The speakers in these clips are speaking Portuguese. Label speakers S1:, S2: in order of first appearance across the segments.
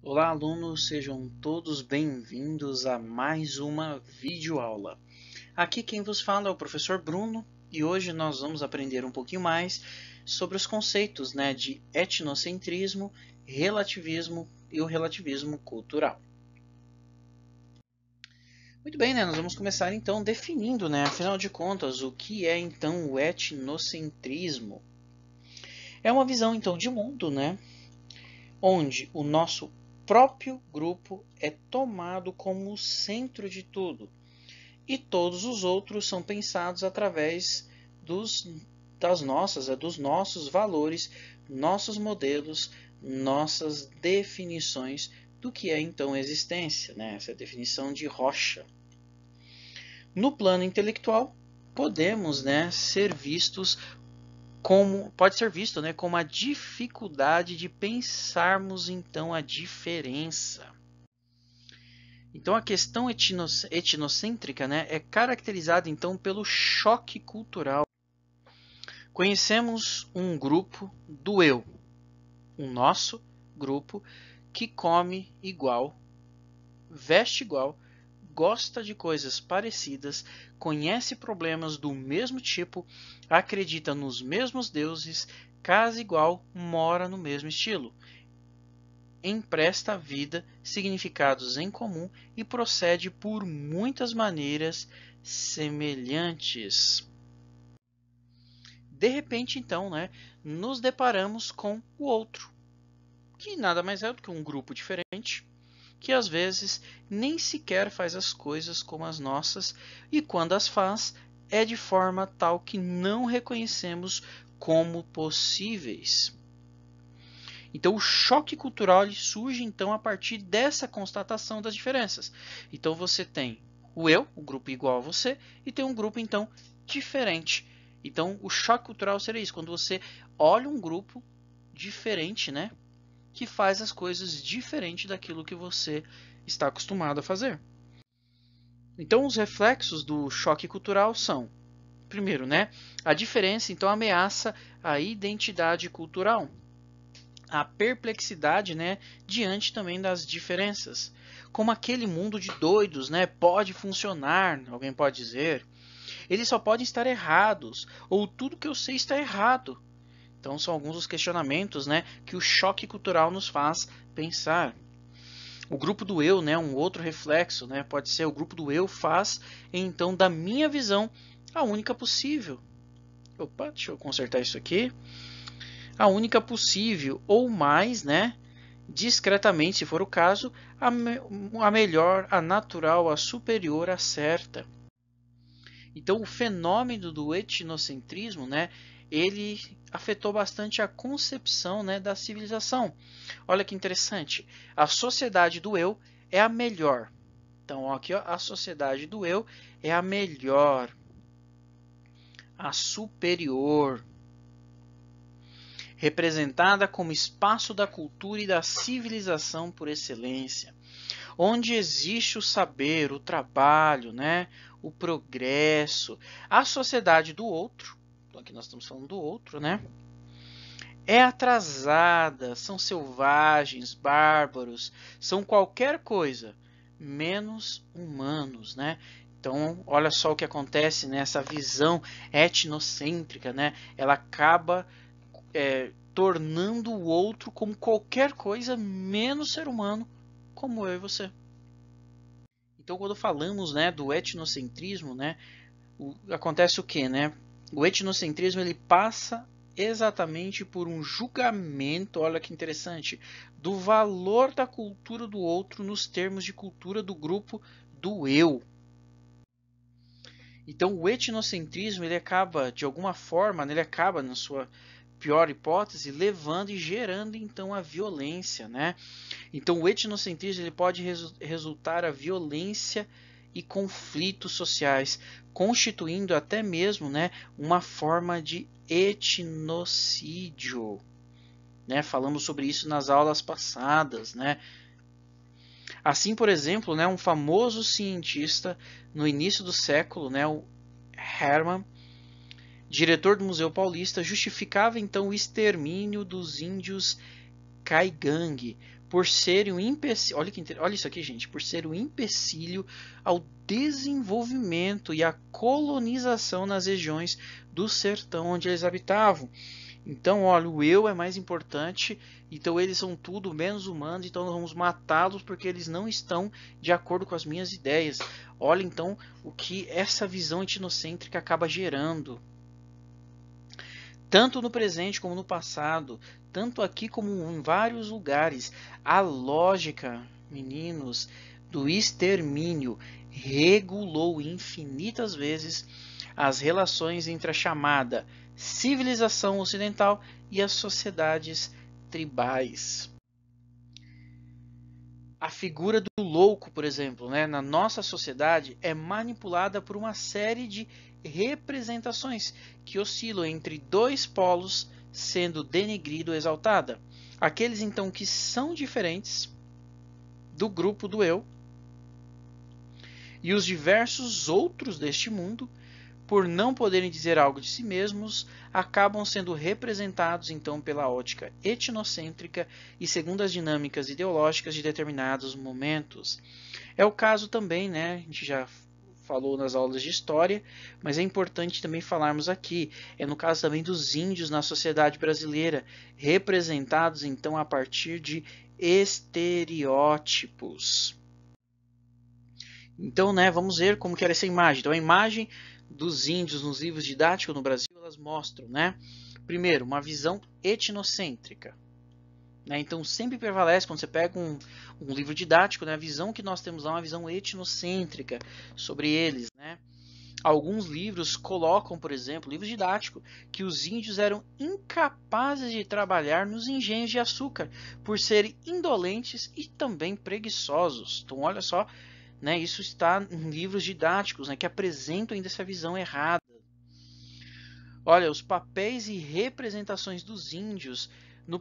S1: Olá, alunos, sejam todos bem-vindos a mais uma videoaula. Aqui quem vos fala é o professor Bruno e hoje nós vamos aprender um pouquinho mais sobre os conceitos, de etnocentrismo, relativismo e o relativismo cultural. Muito bem, nós vamos começar então definindo, afinal de contas, o que é então o etnocentrismo. É uma visão então de mundo, onde o nosso próprio grupo é tomado como o centro de tudo e todos os outros são pensados através dos nossos valores, nossos modelos, nossas definições do que é então existência, essa definição de Rocha. No plano intelectual, podemos ser vistos pode ser visto como a dificuldade de pensarmos então a diferença. Então a questão etnocêntrica é caracterizada então pelo choque cultural. Conhecemos um grupo do eu, o nosso grupo que come igual, veste igual, gosta de coisas parecidas, conhece problemas do mesmo tipo, acredita nos mesmos deuses, casa igual, mora no mesmo estilo, empresta à vida significados em comum e procede por muitas maneiras semelhantes. De repente, então, nos deparamos com o outro, que nada mais é do que um grupo diferente, que às vezes nem sequer faz as coisas como as nossas e quando as faz é de forma tal que não reconhecemos como possíveis. Então o choque cultural surge então a partir dessa constatação das diferenças. Então você tem o eu, o grupo igual a você, e tem um grupo então diferente. Então o choque cultural seria isso, quando você olha um grupo diferente, que faz as coisas diferente daquilo que você está acostumado a fazer. Então, os reflexos do choque cultural são, primeiro, a diferença então ameaça a identidade cultural, a perplexidade, diante também das diferenças. Como aquele mundo de doidos, pode funcionar, alguém pode dizer. Eles só podem estar errados, ou tudo que eu sei está errado. Então são alguns dos questionamentos, que o choque cultural nos faz pensar. O grupo do eu, um outro reflexo, pode ser o grupo do eu faz, então, da minha visão, a única possível. Opa, deixa eu consertar isso aqui. A única possível, ou mais, discretamente, se for o caso, a melhor, a natural, a superior, a certa. Então, o fenômeno do etnocentrismo, ele afetou bastante a concepção da civilização. Olha que interessante. A sociedade do eu é a melhor. Então, aqui a sociedade do eu é a melhor, a superior, representada como espaço da cultura e da civilização por excelência, onde existe o saber, o trabalho, o progresso. A sociedade do outro, então aqui nós estamos falando do outro, é atrasada, são selvagens, bárbaros, são qualquer coisa menos humanos, Então, olha só o que acontece nessa visão etnocêntrica, Ela acaba tornando o outro como qualquer coisa menos ser humano, como eu e você. Então, quando falamos, do etnocentrismo, acontece o quê, O etnocentrismo ele passa exatamente por um julgamento, olha que interessante, do valor da cultura do outro nos termos de cultura do grupo do eu. Então, o etnocentrismo ele acaba, de alguma forma, ele acaba, na sua pior hipótese, levando e gerando então a violência, Então, o etnocentrismo ele pode resultar a violência e conflitos sociais, constituindo até mesmo uma forma de etnocídio. Falamos sobre isso nas aulas passadas. Assim, por exemplo, um famoso cientista no início do século, o Hermann, diretor do Museu Paulista, justificava então o extermínio dos índios caigangue, por ser um empecilho, olha isso aqui, gente, por ser um empecilho ao desenvolvimento e à colonização nas regiões do sertão onde eles habitavam. Então, olha, o eu é mais importante, então eles são tudo menos humanos, então nós vamos matá-los porque eles não estão de acordo com as minhas ideias. Olha então o que essa visão etnocêntrica acaba gerando. Tanto no presente como no passado, tanto aqui como em vários lugares, a lógica, meninos, do extermínio regulou infinitas vezes as relações entre a chamada civilização ocidental e as sociedades tribais. A figura do louco, por exemplo, né, na nossa sociedade é manipulada por uma série de representações que oscilam entre dois polos, sendo denegrido ou exaltada. Aqueles então que são diferentes do grupo do eu e os diversos outros deste mundo, por não poderem dizer algo de si mesmos, acabam sendo representados então pela ótica etnocêntrica e segundo as dinâmicas ideológicas de determinados momentos. É o caso também, né, a gente já falou nas aulas de história, mas é importante também falarmos aqui, é no caso também dos índios na sociedade brasileira, representados então a partir de estereótipos. Então, né, vamos ver como que era essa imagem. Então, a imagem dos índios nos livros didáticos no Brasil, elas mostram, né, primeiro, uma visão etnocêntrica. Né? Então, sempre prevalece, quando você pega um livro didático, né, a visão que nós temos lá é uma visão etnocêntrica sobre eles. Né? Alguns livros colocam, por exemplo, livro didático, que os índios eram incapazes de trabalhar nos engenhos de açúcar, por serem indolentes e também preguiçosos. Então, olha só, né, isso está em livros didáticos, né, que apresentam ainda essa visão errada. Olha, os papéis e representações dos índios no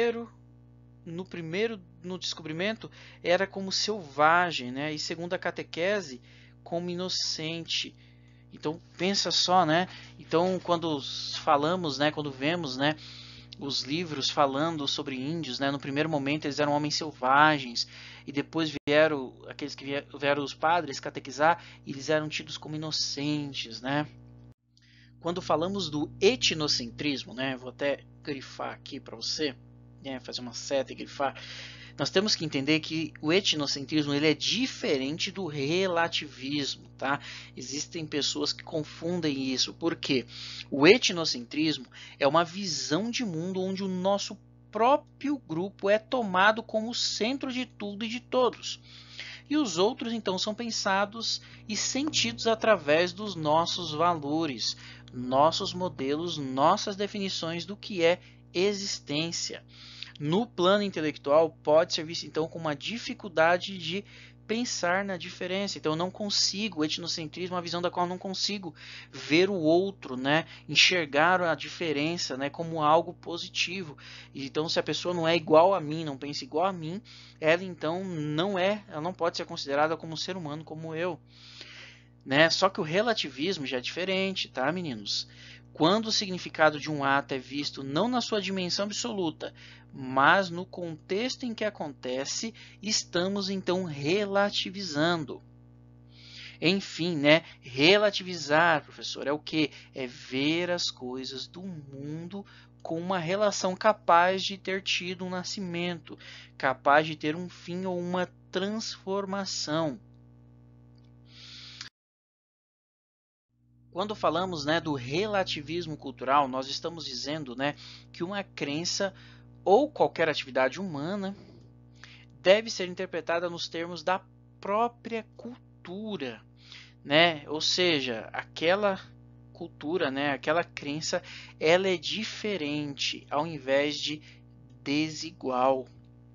S1: descobrimento era como selvagem, né, e segundo a catequese, como inocente. Então pensa só, né? Então quando falamos, né, quando vemos, né, os livros falando sobre índios, né? No primeiro momento eles eram homens selvagens e depois vieram aqueles que vieram os padres catequizar e eles eram tidos como inocentes, né? Quando falamos do etnocentrismo, né? Vou até grifar aqui para você, né? Fazer uma seta e grifar. Nós temos que entender que o etnocentrismo ele é diferente do relativismo, tá? Existem pessoas que confundem isso, porque o etnocentrismo é uma visão de mundo onde o nosso próprio grupo é tomado como centro de tudo e de todos. E os outros então são pensados e sentidos através dos nossos valores, nossos modelos, nossas definições do que é existência. No plano intelectual, pode ser visto então como uma dificuldade de pensar na diferença. Então eu não consigo, o etnocentrismo é uma visão da qual eu não consigo ver o outro, né? Enxergar a diferença, né, como algo positivo. Então se a pessoa não é igual a mim, não pensa igual a mim, ela então ela não pode ser considerada como um ser humano como eu. Né? Só que o relativismo já é diferente, tá, meninos? Quando o significado de um ato é visto não na sua dimensão absoluta, mas no contexto em que acontece, estamos então relativizando. Enfim, né? Relativizar, professor, é o que? É ver as coisas do mundo com uma relação capaz de ter tido um nascimento, capaz de ter um fim ou uma transformação. Quando falamos, né, do relativismo cultural, nós estamos dizendo, né, que uma crença ou qualquer atividade humana deve ser interpretada nos termos da própria cultura, né? Ou seja, aquela cultura, né, aquela crença, ela é diferente ao invés de desigual.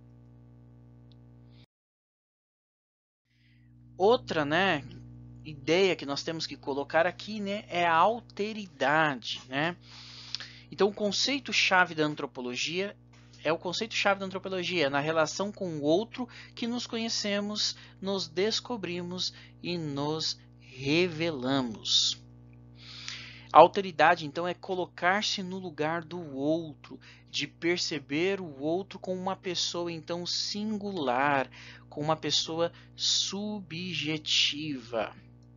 S1: Outra, né, ideia que nós temos que colocar aqui, né, é a alteridade, né? Então, o conceito-chave da antropologia é o conceito-chave da antropologia, na relação com o outro que nos conhecemos, nos descobrimos e nos revelamos. A alteridade, então, é colocar-se no lugar do outro, de perceber o outro como uma pessoa, então, singular, como uma pessoa subjetiva.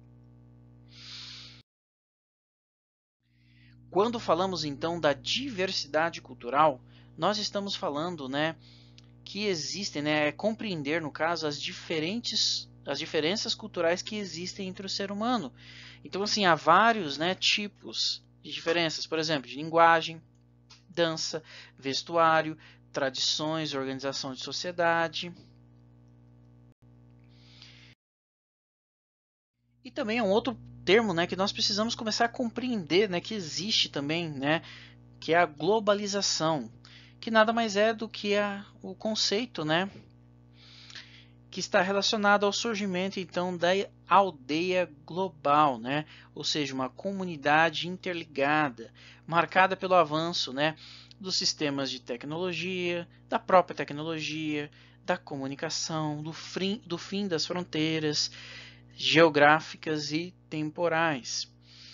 S1: Quando falamos, então, da diversidade cultural, nós estamos falando, né, que existem, né, compreender, no caso, as diferenças culturais que existem entre o ser humano. Então, assim, há vários, né, tipos de diferenças, por exemplo, de linguagem, dança, vestuário, tradições, organização de sociedade. E também é um outro termo, né, que nós precisamos começar a compreender, né, que existe também, né, que é a globalização, que nada mais é do que o conceito, né, que está relacionado ao surgimento então da aldeia global, né? Ou seja, uma comunidade interligada, marcada pelo avanço, né, dos sistemas de tecnologia, da própria tecnologia, da comunicação, do fim das fronteiras geográficas e temporais.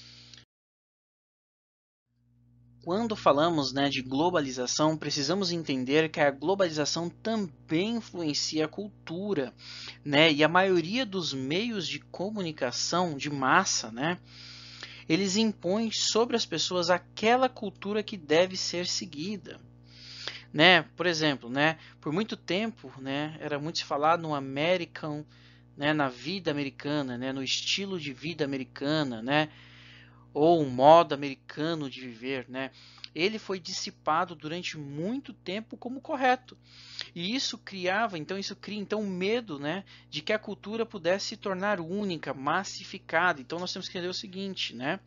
S1: Quando falamos, né, de globalização, precisamos entender que a globalização também influencia a cultura, né? E a maioria dos meios de comunicação de massa, né, eles impõem sobre as pessoas aquela cultura que deve ser seguida. Né? Por exemplo, né, por muito tempo, né, era muito se falar no American, né, na vida americana, né, no estilo de vida americana, né, ou um modo americano de viver, né? Ele foi dissipado durante muito tempo como correto. E isso cria então um medo, né, de que a cultura pudesse se tornar única, massificada. Então nós temos que entender o seguinte, né?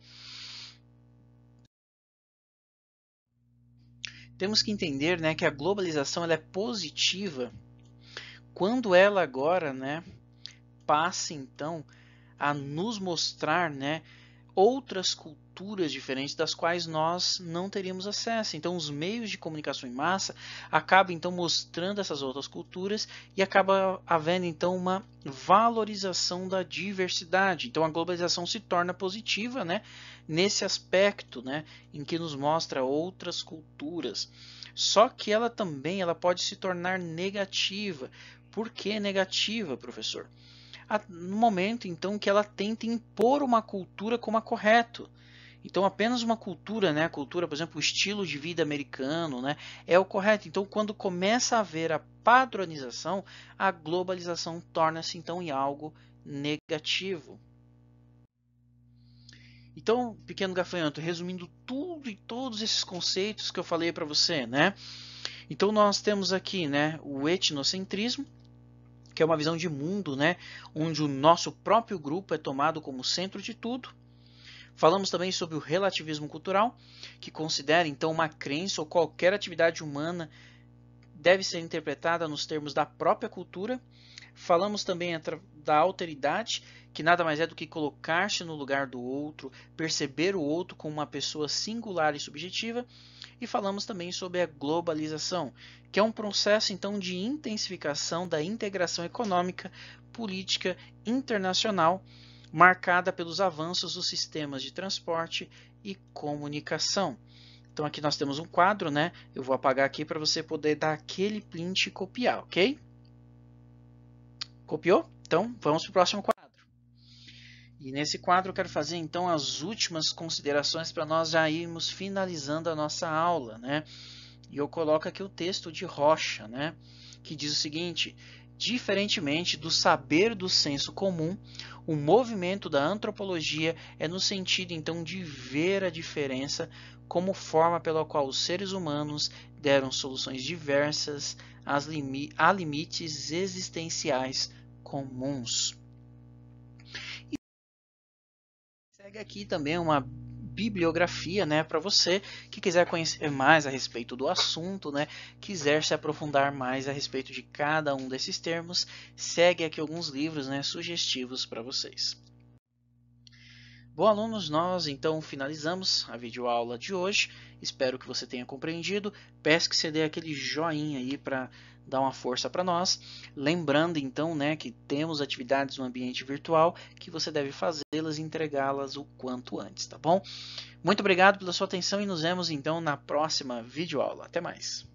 S1: Temos que entender, né, que a globalização ela é positiva quando ela agora, né, passa então a nos mostrar, né, outras culturas diferentes das quais nós não teríamos acesso. Então, os meios de comunicação em massa acabam então mostrando essas outras culturas e acaba havendo então uma valorização da diversidade. Então, a globalização se torna positiva, né, nesse aspecto, né, em que nos mostra outras culturas. Só que ela pode se tornar negativa. Por que negativa, professor? No momento então que ela tenta impor uma cultura como a correto. Então apenas uma cultura, né, a cultura, por exemplo, o estilo de vida americano, né, é o correto. Então quando começa a haver a padronização, a globalização torna-se então em algo negativo. Então, pequeno gafanhoto, resumindo tudo e todos esses conceitos que eu falei para você, né? Então nós temos aqui, né, o etnocentrismo, que é uma visão de mundo, né, onde o nosso próprio grupo é tomado como centro de tudo. Falamos também sobre o relativismo cultural, que considera então uma crença ou qualquer atividade humana deve ser interpretada nos termos da própria cultura. Falamos também da alteridade, que nada mais é do que colocar-se no lugar do outro, perceber o outro como uma pessoa singular e subjetiva. E falamos também sobre a globalização, que é um processo então de intensificação da integração econômica, política internacional, marcada pelos avanços dos sistemas de transporte e comunicação. Então aqui nós temos um quadro, né? Eu vou apagar aqui para você poder dar aquele print e copiar, ok? Copiou? Então vamos para o próximo quadro. E nesse quadro eu quero fazer então as últimas considerações para nós já irmos finalizando a nossa aula, né? E eu coloco aqui o texto de Rocha, né? Que diz o seguinte: diferentemente do saber do senso comum, o movimento da antropologia é no sentido então de ver a diferença como forma pela qual os seres humanos deram soluções diversas a limites existenciais comuns. Segue aqui também uma bibliografia, né, para você que quiser conhecer mais a respeito do assunto, né, quiser se aprofundar mais a respeito de cada um desses termos, segue aqui alguns livros, né, sugestivos para vocês. Bom, alunos, nós então finalizamos a videoaula de hoje. Espero que você tenha compreendido. Peço que você dê aquele joinha aí para dar uma força para nós. Lembrando então, né, que temos atividades no ambiente virtual que você deve fazê-las e entregá-las o quanto antes, tá bom? Muito obrigado pela sua atenção e nos vemos então na próxima videoaula. Até mais!